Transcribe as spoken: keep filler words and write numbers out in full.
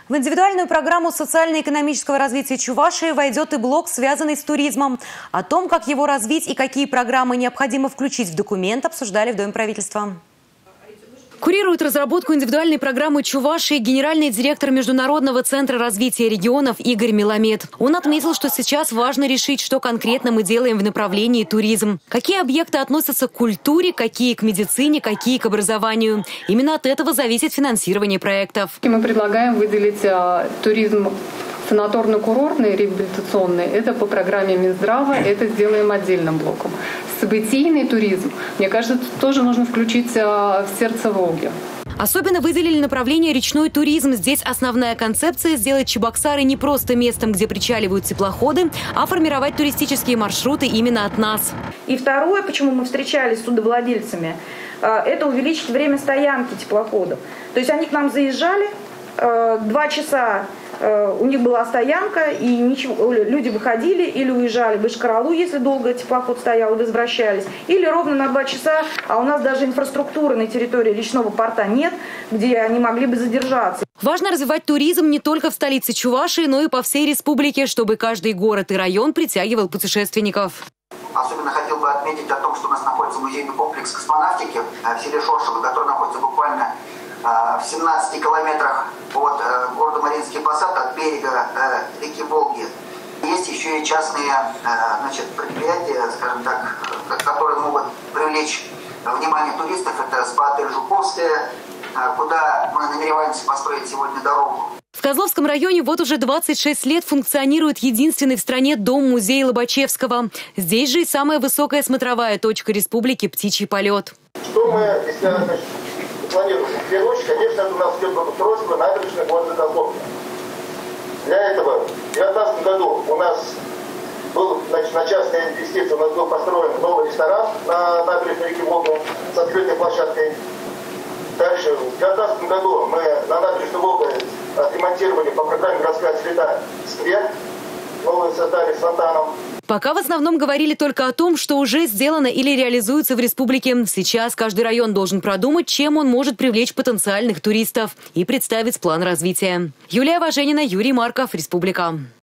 В индивидуальную программу социально-экономического развития Чувашии войдет и блок, связанный с туризмом. О том, как его развить и какие программы необходимо включить в документ, обсуждали в Доме правительства. Курирует разработку индивидуальной программы Чувашии генеральный директор Международного центра развития регионов Игорь Меламед. Он отметил, что сейчас важно решить, что конкретно мы делаем в направлении туризм. Какие объекты относятся к культуре, какие к медицине, какие к образованию. Именно от этого зависит финансирование проектов. Мы предлагаем выделить а, туризм санаторно-курортный, реабилитационный. Это по программе Минздрава, это сделаем отдельным блоком. Событийный туризм, мне кажется, тоже нужно включить а, в сердце Волги. Особенно выделили направление речной туризм. Здесь основная концепция – сделать Чебоксары не просто местом, где причаливают теплоходы, а формировать туристические маршруты именно от нас. И второе, почему мы встречались с судовладельцами, это увеличить время стоянки теплоходов. То есть они к нам заезжали, два часа у них была стоянка, и ничего, люди выходили или уезжали в Ишкаралу, если долго теплоход стоял, и возвращались, или ровно на два часа, а у нас даже инфраструктуры на территории речного порта нет, где они могли бы задержаться. Важно развивать туризм не только в столице Чувашии, но и по всей республике, чтобы каждый город и район притягивал путешественников. Особенно хотел бы отметить о том, что у нас находится музейный комплекс космонавтики в селе Шоршево, который находится буквально в семнадцати километрах от города Мариинский Посад, от берега реки Волги. Есть еще и частные значит, предприятия, скажем так, которые могут привлечь внимание туристов. Это спа-отель «Жуковская», куда мы намереваемся построить сегодня дорогу. В Козловском районе вот уже двадцать шесть лет функционирует единственный в стране дом-музей Лобачевского. Здесь же и самая высокая смотровая точка республики «Птичий полет». Что мы, если планируем? В первую очередь, конечно, это у нас идет благоустройство набережной города Козловки. Для этого в две тысячи девятнадцатом году у нас был, значит, на частные инвестиции, у нас был построен новый ресторан на набережной реки Волга с открытой площадкой. Дальше, в две тысячи девятнадцатом году мы на набережной Волга отремонтировали по программе «Городская среда» сквер, новый создали с фонтаном. Пока в основном говорили только о том, что уже сделано или реализуется в республике. Сейчас каждый район должен продумать, чем он может привлечь потенциальных туристов и представить план развития. Юлия Важенина, Юрий Марков, Республика.